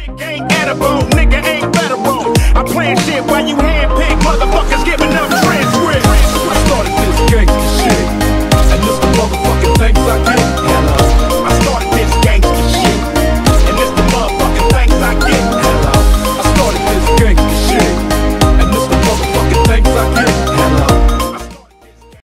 Ain't edible, nigga ain't bettable. I'm playing shit while you hand